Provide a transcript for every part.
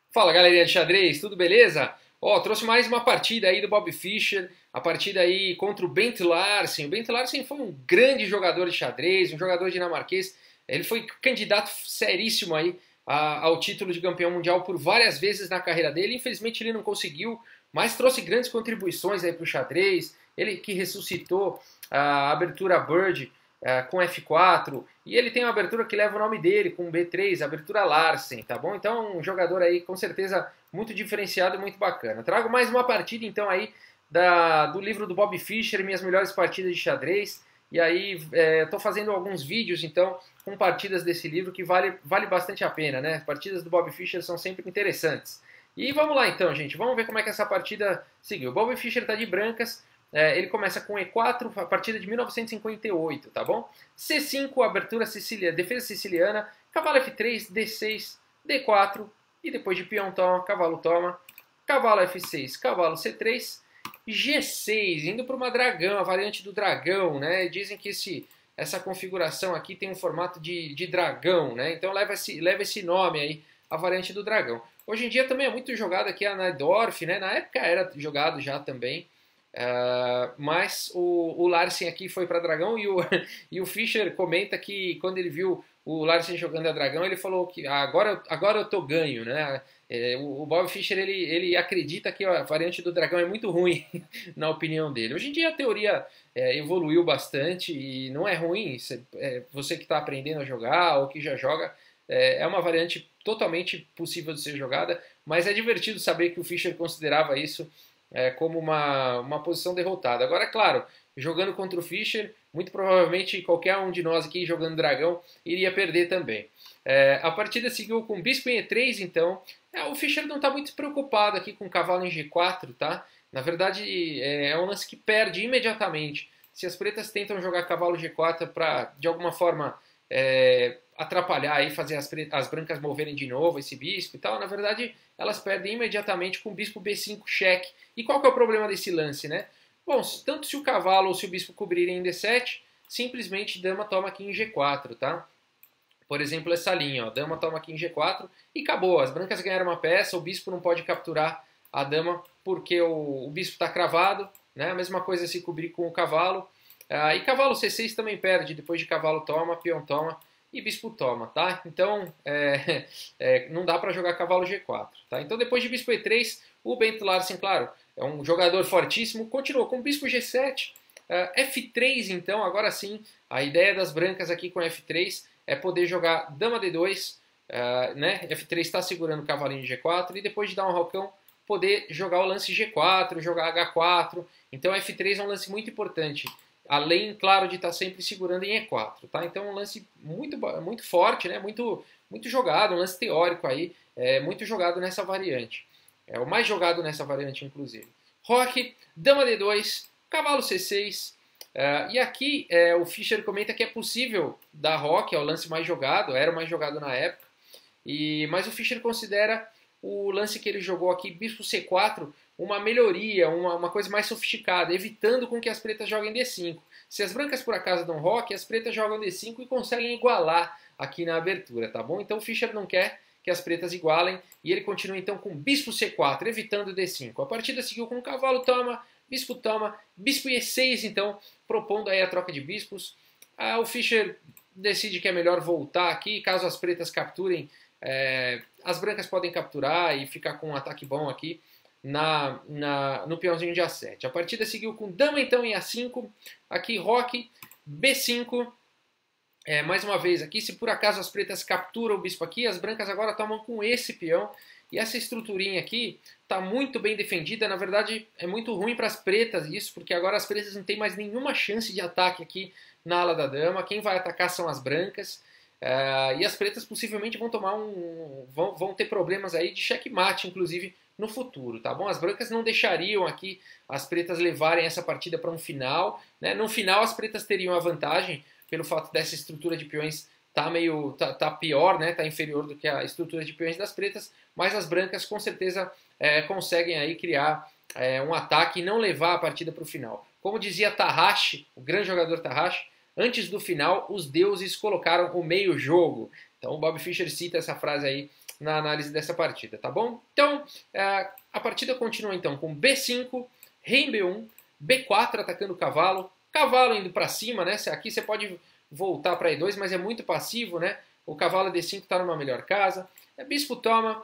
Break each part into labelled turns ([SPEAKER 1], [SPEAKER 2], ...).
[SPEAKER 1] Fala galerinha de xadrez, tudo beleza? Ó, trouxe mais uma partida aí do Bob Fischer, a partida aí contra o Bent Larsen. O Bent Larsen foi um grande jogador de xadrez, um jogador dinamarquês. Ele foi candidato seríssimo aí ao título de campeão mundial por várias vezes na carreira dele. Infelizmente ele não conseguiu, mas trouxe grandes contribuições aí para o xadrez. Ele que ressuscitou a abertura Bird com F4, e ele tem uma abertura que leva o nome dele, com B3, abertura Larsen, tá bom? Então um jogador aí com certeza muito diferenciado e muito bacana. Trago mais uma partida então aí do livro do Bob Fischer, minhas melhores partidas de xadrez, e aí estou fazendo alguns vídeos então com partidas desse livro que vale bastante a pena, né? Partidas do Bob Fischer são sempre interessantes. E vamos lá então, gente, vamos ver como é que essa partida seguiu. O Bob Fischer está de brancas. Ele começa com E4, a partida de 1958, tá bom? C5, abertura siciliana, defesa siciliana, cavalo F3, D6, D4, e depois de peão toma, cavalo F6, cavalo C3, G6, indo para uma dragão, a variante do dragão, né? Dizem que essa configuração aqui tem um formato de dragão, né? Então leva esse nome aí, a variante do dragão. Hoje em dia também é muito jogado aqui a Najdorf, né? Na época era jogado já também. Mas o Larsen aqui foi para Dragão e o Fischer comenta que quando ele viu o Larsen jogando a Dragão, ele falou que agora eu tô ganho, né? O Bob Fischer ele acredita que a variante do Dragão é muito ruim, na opinião dele. Hoje em dia a teoria evoluiu bastante e não é ruim. Você que está aprendendo a jogar ou que já joga, é uma variante totalmente possível de ser jogada, mas é divertido saber que o Fischer considerava isso como uma posição derrotada. Agora, claro, jogando contra o Fischer, muito provavelmente qualquer um de nós aqui jogando dragão iria perder também. A partida seguiu com bispo em E3, então. O Fischer não está muito preocupado aqui com cavalo em G4, tá? Na verdade, é um lance que perde imediatamente. Se as pretas tentam jogar cavalo G4 para, de alguma forma, atrapalhar e fazer as brancas moverem de novo esse bispo e tal, na verdade elas perdem imediatamente com o bispo B5 cheque. E qual que é o problema desse lance, né? Bom, tanto se o cavalo ou se o bispo cobrirem em D7, simplesmente dama toma aqui em G4, tá? Por exemplo, essa linha, ó, dama toma aqui em G4 e acabou. As brancas ganharam uma peça, o bispo não pode capturar a dama porque o bispo está cravado, né? A mesma coisa se cobrir com o cavalo. E cavalo C6 também perde, depois de cavalo toma, peão toma e bispo toma, tá? Então, não dá para jogar cavalo G4, tá? Então, depois de bispo E3, o Bent Larsen, claro, é um jogador fortíssimo, continuou com bispo G7, F3, então, agora sim, a ideia das brancas aqui com F3 é poder jogar dama D2, né? F3 está segurando o cavalinho de G4, e depois de dar um rocão, poder jogar o lance G4, jogar H4, então F3 é um lance muito importante. Além, claro, de estar sempre segurando em E4, tá? Então é um lance muito forte, né? Muito jogado, um lance teórico aí, muito jogado nessa variante. É o mais jogado nessa variante, inclusive. Roque, dama D2, cavalo C6. E aqui o Fischer comenta que é possível dar roque, é o lance mais jogado, era o mais jogado na época. Mas o Fischer considera o lance que ele jogou aqui, bispo C4, uma melhoria, uma coisa mais sofisticada, evitando com que as pretas joguem D5. Se as brancas por acaso dão roque, as pretas jogam D5 e conseguem igualar aqui na abertura, tá bom? Então o Fischer não quer que as pretas igualem e ele continua então com bispo C4, evitando D5. A partida seguiu com cavalo toma, bispo E6, então, propondo aí a troca de bispos. O Fischer decide que é melhor voltar aqui, caso as pretas capturem, as brancas podem capturar e ficar com um ataque bom aqui no peãozinho de A7. A partida seguiu com dama então em A5, aqui roque, B5, mais uma vez aqui, se por acaso as pretas capturam o bispo aqui, as brancas agora tomam com esse peão, e essa estruturinha aqui está muito bem defendida, na verdade é muito ruim para as pretas isso, porque agora as pretas não têm mais nenhuma chance de ataque aqui na ala da dama, quem vai atacar são as brancas, e as pretas possivelmente vão vão ter problemas aí de checkmate, inclusive, no futuro, tá bom? As brancas não deixariam aqui as pretas levarem essa partida para um final, né? No final as pretas teriam a vantagem pelo fato dessa estrutura de peões tá pior, né? Tá inferior do que a estrutura de peões das pretas, mas as brancas com certeza conseguem aí criar um ataque e não levar a partida para o final. Como dizia Tarrashi, o grande jogador Tarrashi, antes do final os deuses colocaram o meio jogo. Então o Bob Fischer cita essa frase aí na análise dessa partida, tá bom? Então, a partida continua então com B5, rei em B1, B4 atacando o cavalo, cavalo indo para cima, né? Aqui você pode voltar para E2, mas é muito passivo, né? O cavalo D5 está numa melhor casa, bispo toma,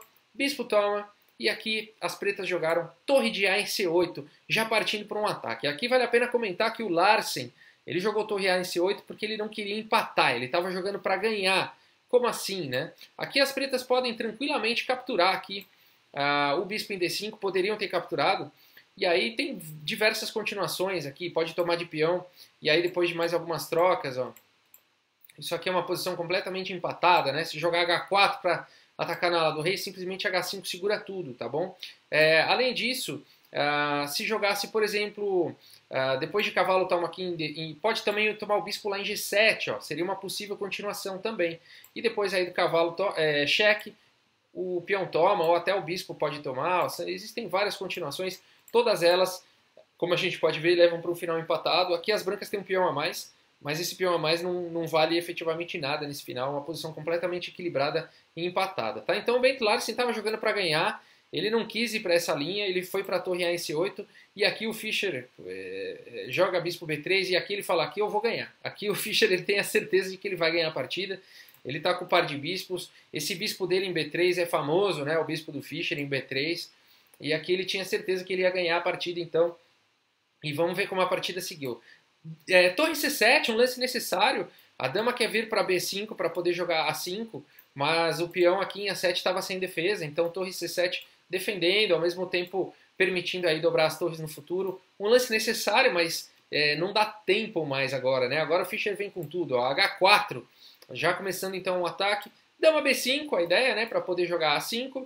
[SPEAKER 1] e aqui as pretas jogaram torre de A em C8, já partindo para um ataque. Aqui vale a pena comentar que o Larsen, ele jogou torre A em C8 porque ele não queria empatar, ele estava jogando para ganhar. Como assim, né? Aqui as pretas podem tranquilamente capturar aqui o bispo em D5, poderiam ter capturado. E aí tem diversas continuações aqui, pode tomar de peão, e aí depois de mais algumas trocas, ó. Isso aqui é uma posição completamente empatada, né? Se jogar H4 para atacar na ala do rei, simplesmente H5 segura tudo, tá bom? Além disso, se jogasse, por exemplo, depois de cavalo toma aqui, pode também tomar o bispo lá em G7, ó, seria uma possível continuação também. E depois aí do cavalo cheque, o peão toma, ou até o bispo pode tomar, ó, existem várias continuações, todas elas, como a gente pode ver, levam para um final empatado. Aqui as brancas têm um peão a mais, mas esse peão a mais não vale efetivamente nada nesse final, uma posição completamente equilibrada e empatada, tá? Então o Bent Larsen estava jogando para ganhar, ele não quis ir para essa linha, ele foi para a torre A em C8, e aqui o Fischer joga bispo B3, e aqui ele fala, aqui eu vou ganhar. Aqui o Fischer ele tem a certeza de que ele vai ganhar a partida, ele está com o par de bispos, esse bispo dele em B3 é famoso, né? O bispo do Fischer em B3, e aqui ele tinha certeza que ele ia ganhar a partida, então, e vamos ver como a partida seguiu. Torre C7, um lance necessário. A dama quer vir para B5 para poder jogar A5, mas o peão aqui em A7 estava sem defesa, então torre C7 defendendo, ao mesmo tempo permitindo aí dobrar as torres no futuro. Um lance necessário, mas não dá tempo mais agora, né? Agora o Fischer vem com tudo, ó, H4, já começando então o ataque. Dama B5, a ideia, né, para poder jogar A5.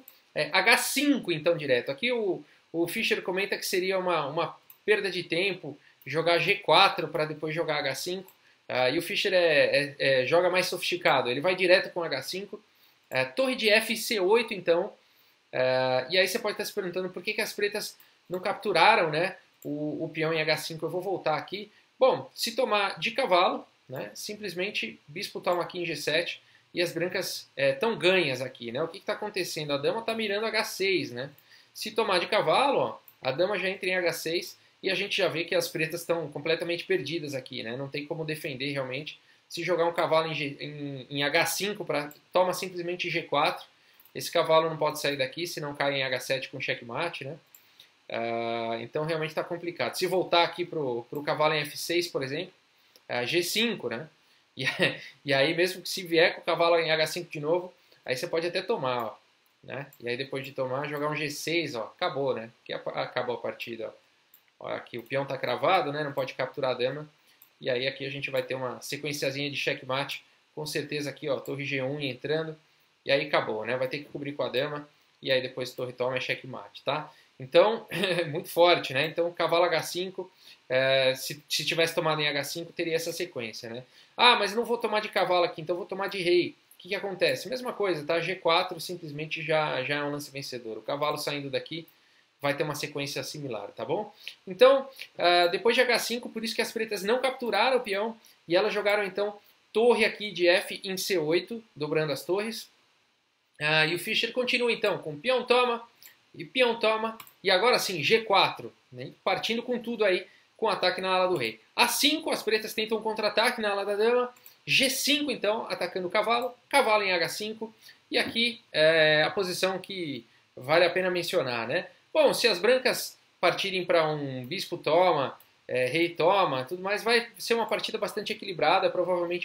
[SPEAKER 1] H5 então direto. Aqui o Fischer comenta que seria uma perda de tempo jogar G4 para depois jogar H5, e o Fischer joga mais sofisticado, ele vai direto com H5, torre de F C8 então, e aí você pode estar se perguntando por que as pretas não capturaram, né, o peão em H5. Eu vou voltar aqui. Bom, se tomar de cavalo, né, simplesmente bispo toma aqui em G7, e as brancas estão ganhas aqui, né? O que está acontecendo? A dama está mirando H6, né? Se tomar de cavalo, ó, a dama já entra em H6, e a gente já vê que as pretas estão completamente perdidas aqui, né? Não tem como defender realmente. Se jogar um cavalo em H5, toma simplesmente G4. Esse cavalo não pode sair daqui, senão cai em H7 com checkmate, né? Então realmente está complicado. Se voltar aqui para o cavalo em F6, por exemplo, G5, né? E aí mesmo que se vier com o cavalo em H5 de novo, aí você pode até tomar, ó, né? E aí depois de tomar, jogar um G6, ó, acabou, né? Que acabou a partida, ó. Aqui o peão está cravado, né? Não pode capturar a dama. E aí aqui a gente vai ter uma sequenciazinha de checkmate. Com certeza aqui, ó, torre G1 entrando. E aí acabou, né? Vai ter que cobrir com a dama. E aí depois torre toma é checkmate, tá? Então, muito forte, né? Então cavalo H5, se tivesse tomado em H5, teria essa sequência, né? Ah, mas não vou tomar de cavalo aqui, então vou tomar de rei. O que acontece? Mesma coisa, tá? G4 simplesmente já é um lance vencedor. O cavalo saindo daqui vai ter uma sequência similar, tá bom? Então, depois de H5, por isso que as pretas não capturaram o peão, e elas jogaram então torre aqui de F em C8, dobrando as torres. E o Fischer continua então com peão toma, e agora sim, G4, né? Partindo com tudo aí, com ataque na ala do rei. A5, as pretas tentam um contra-ataque na ala da dama, G5 então, atacando o cavalo, cavalo em H5, e aqui a posição que vale a pena mencionar, né? Bom, se as brancas partirem para um bispo toma, rei toma, tudo mais, vai ser uma partida bastante equilibrada, provavelmente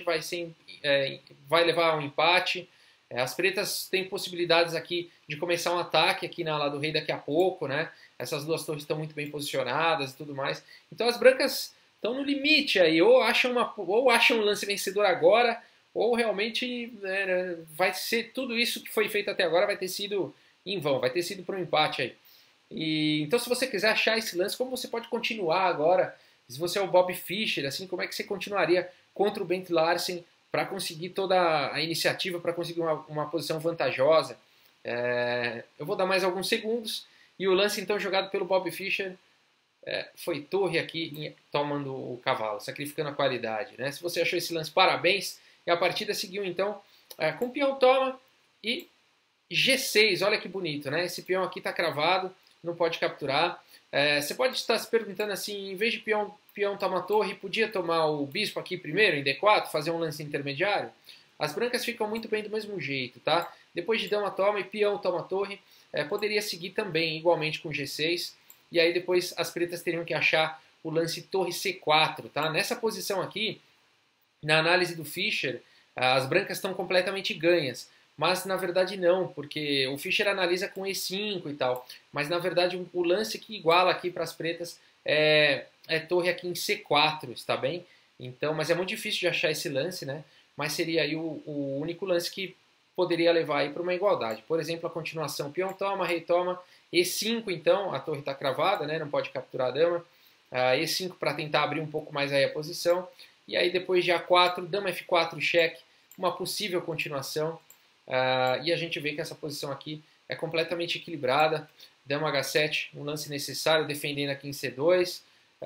[SPEAKER 1] vai levar a um empate. As pretas têm possibilidades aqui de começar um ataque aqui na ala do rei daqui a pouco, né? Essas duas torres estão muito bem posicionadas e tudo mais. Então as brancas estão no limite aí, ou acham um lance vencedor agora, ou realmente vai ser tudo isso que foi feito até agora vai ter sido em vão, vai ter sido para um empate aí. Então se você quiser achar esse lance, como você pode continuar agora, se você é o Bob Fischer, assim, como é que você continuaria contra o Bent Larsen para conseguir toda a iniciativa, para conseguir uma posição vantajosa? Eu vou dar mais alguns segundos, e o lance então jogado pelo Bob Fischer foi torre aqui, tomando o cavalo, sacrificando a qualidade, né? Se você achou esse lance, parabéns, e a partida seguiu então com peão toma, e G6, olha que bonito, né? Esse peão aqui está cravado, não pode capturar. Você pode estar se perguntando assim, em vez de peão tomar torre, podia tomar o bispo aqui primeiro, em D4, fazer um lance intermediário? As brancas ficam muito bem do mesmo jeito, tá? Depois de dama toma e peão toma torre, poderia seguir também igualmente com G6, e aí depois as pretas teriam que achar o lance torre C4, tá? Nessa posição aqui, na análise do Fischer, as brancas estão completamente ganhas. Mas na verdade não, porque o Fischer analisa com E5 e tal. Mas na verdade o lance que iguala aqui para as pretas é torre aqui em C4, está bem? Então, mas é muito difícil de achar esse lance, né? Mas seria aí o único lance que poderia levar aí para uma igualdade. Por exemplo, a continuação, peão toma, rei toma, E5 então, a torre está cravada, né? Não pode capturar a dama. E5 para tentar abrir um pouco mais aí a posição. E aí depois de A4, dama F4, cheque, uma possível continuação. E a gente vê que essa posição aqui é completamente equilibrada. Dama H7, um lance necessário, defendendo aqui em C2.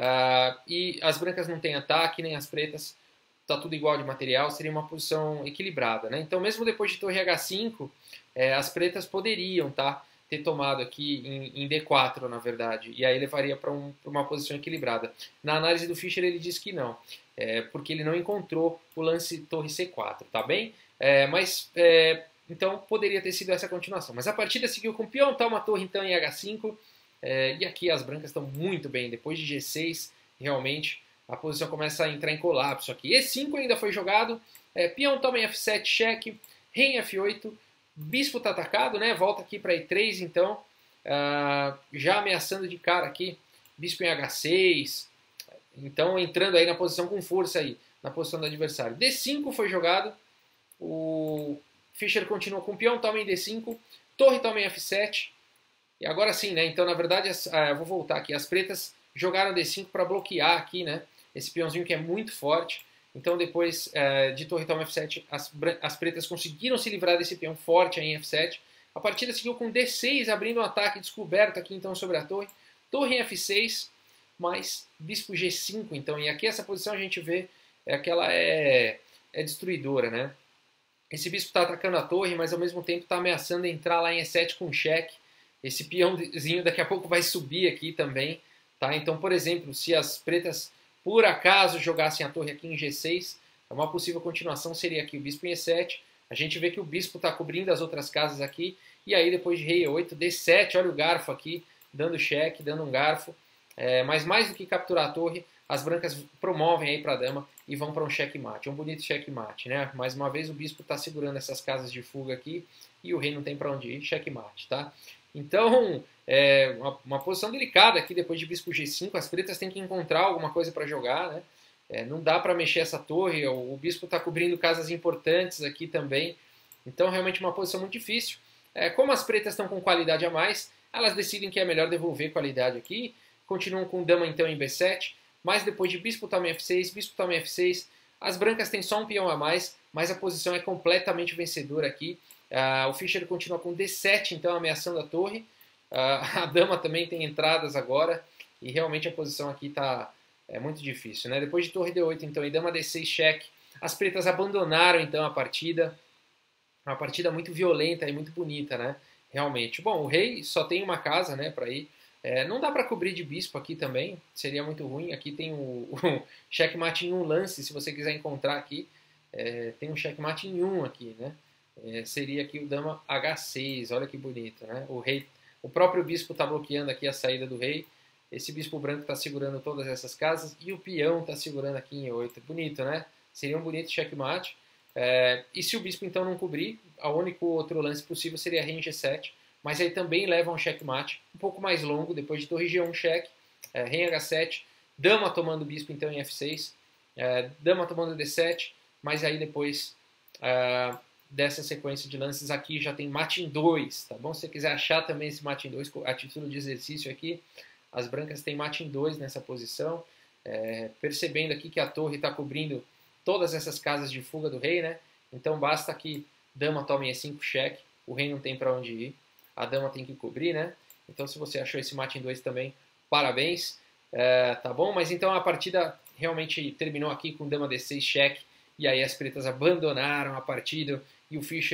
[SPEAKER 1] E as brancas não têm ataque, nem as pretas. Está tudo igual de material, seria uma posição equilibrada, né? Então mesmo depois de torre H5, as pretas poderiam ter tomado aqui em D4, na verdade. E aí levaria para uma posição equilibrada. Na análise do Fischer ele diz que não, porque ele não encontrou o lance torre C4, tá bem? Então poderia ter sido essa continuação. Mas a partida seguiu com peão, toma torre então em H5. E aqui as brancas estão muito bem. Depois de G6, realmente a posição começa a entrar em colapso aqui. E5 ainda foi jogado. Peão toma em F7, cheque. Rei em F8. Bispo está atacado, né? Volta aqui para E3, então. Já ameaçando de cara aqui. Bispo em H6. Então entrando aí na posição com força aí. Na posição do adversário. D5 foi jogado. O Fischer continua com peão, toma em D5. Torre toma em F7. E agora sim, né? Então na verdade, eu vou voltar aqui. As pretas jogaram D5 para bloquear aqui, né? Esse peãozinho que é muito forte. Então depois de torre toma F7, as pretas conseguiram se livrar desse peão forte aí em F7. A partida seguiu com D6, abrindo um ataque descoberto aqui então sobre a torre. Torre em F6, mais bispo G5 então. E aqui essa posição a gente vê que ela é destruidora, né? Esse bispo está atacando a torre, mas ao mesmo tempo está ameaçando entrar lá em E7 com cheque. Esse peãozinho daqui a pouco vai subir aqui também, tá? Então, por exemplo, se as pretas por acaso jogassem a torre aqui em G6, uma possível continuação seria aqui o bispo em E7. A gente vê que o bispo está cobrindo as outras casas aqui. E aí depois de rei E8, D7, olha o garfo aqui, dando cheque, dando um garfo. Mas mais do que capturar a torre, as brancas promovem aí para a dama e vão para um checkmate. Um bonito checkmate, né? Mais uma vez o bispo está segurando essas casas de fuga aqui e o rei não tem para onde ir, checkmate, tá? Então, uma posição delicada aqui depois de bispo G5. As pretas têm que encontrar alguma coisa para jogar, né? Não dá para mexer essa torre. O bispo está cobrindo casas importantes aqui também. Então, realmente uma posição muito difícil. Como as pretas estão com qualidade a mais, elas decidem que é melhor devolver qualidade aqui. Continuam com dama então em B7. Mas depois de bispo toma em F6, bispo toma em F6, as brancas têm só um peão a mais, mas a posição é completamente vencedora aqui. O Fischer continua com D7, então ameaçando a torre. A dama também tem entradas agora, e realmente a posição aqui está muito difícil, né? Depois de torre D8, então, e dama D6 cheque, as pretas abandonaram então a partida. Uma partida muito violenta e muito bonita, né? Realmente. Bom, o rei só tem uma casa, né, para ir. Não dá para cobrir de bispo aqui também, seria muito ruim. Aqui tem o checkmate em um lance, se você quiser encontrar aqui. Tem um checkmate em um aqui, né? Seria aqui o dama H6, olha que bonito, né? O próprio bispo está bloqueando aqui a saída do rei. Esse bispo branco está segurando todas essas casas e o peão está segurando aqui em 8. Bonito, né? Seria um bonito checkmate. E se o bispo então não cobrir, o único outro lance possível seria rei em G7. Mas aí também leva a um checkmate um pouco mais longo, depois de torre G1 cheque, rei em H7, dama tomando bispo então em F6, dama tomando D7, mas aí depois dessa sequência de lances aqui já tem mate em 2, tá bom? Se você quiser achar também esse mate em 2 a título de exercício aqui, as brancas têm mate em 2 nessa posição, percebendo aqui que a torre está cobrindo todas essas casas de fuga do rei, né? Então basta que dama tome E5 cheque, o rei não tem para onde ir. A dama tem que cobrir, né? Então, se você achou esse mate em 2 também, parabéns. Tá bom? Mas então a partida realmente terminou aqui com dama D6 cheque. E aí as pretas abandonaram a partida e o Fischer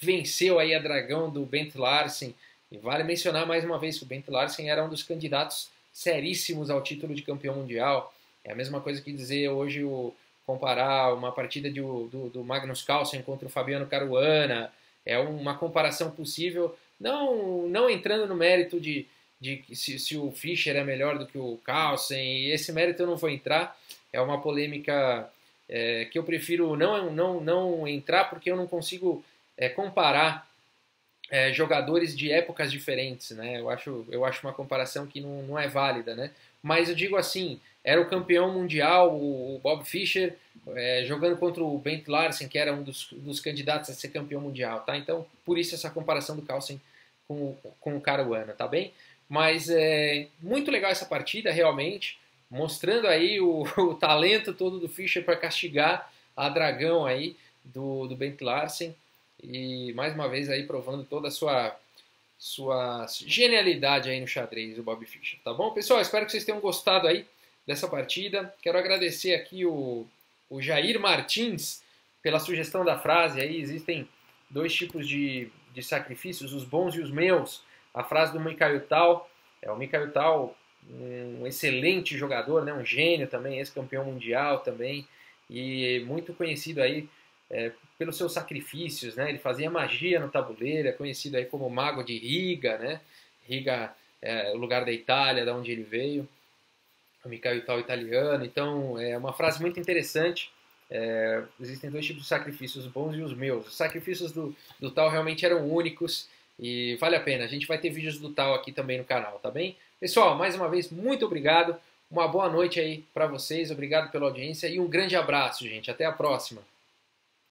[SPEAKER 1] venceu aí a Dragão do Bent Larsen. E vale mencionar mais uma vez que o Bent Larsen era um dos candidatos seríssimos ao título de campeão mundial. É a mesma coisa que dizer hoje comparar uma partida do Magnus Carlsen contra o Fabiano Caruana. É uma comparação possível, não entrando no mérito de se o Fischer é melhor do que o Carlsen, esse mérito eu não vou entrar, é uma polêmica que eu prefiro não entrar porque eu não consigo comparar jogadores de épocas diferentes, né? Eu acho uma comparação que não é válida, né? Mas eu digo assim, era o campeão mundial, o Bob Fischer, jogando contra o Bent Larsen, que era um dos candidatos a ser campeão mundial, tá? Então, por isso essa comparação do Carlsen com o Caruana, tá bem? Mas muito legal essa partida, realmente, mostrando aí o talento todo do Fischer para castigar a Dragão aí do Bent Larsen. E mais uma vez aí provando toda a sua genialidade aí no xadrez, o Bob Fischer, tá bom? Pessoal, espero que vocês tenham gostado aí dessa partida. Quero agradecer aqui o Jair Martins pela sugestão da frase. Aí existem dois tipos de sacrifícios, os bons e os meus. A frase do Mikhail Tal, o Mikhail Tal, um excelente jogador, né? Um gênio também, ex-campeão mundial também, e muito conhecido aí pelos seus sacrifícios, né? Ele fazia magia no tabuleiro, é conhecido aí como Mago de Riga, né? Riga é o lugar da Itália, da onde ele veio, o Mikhail Tal italiano. Então é uma frase muito interessante. Existem dois tipos de sacrifícios, os bons e os meus. Os sacrifícios do Tal realmente eram únicos e vale a pena. A gente vai ter vídeos do Tal aqui também no canal, tá bem? Pessoal, mais uma vez, muito obrigado. Uma boa noite aí para vocês, obrigado pela audiência e um grande abraço, gente. Até a próxima.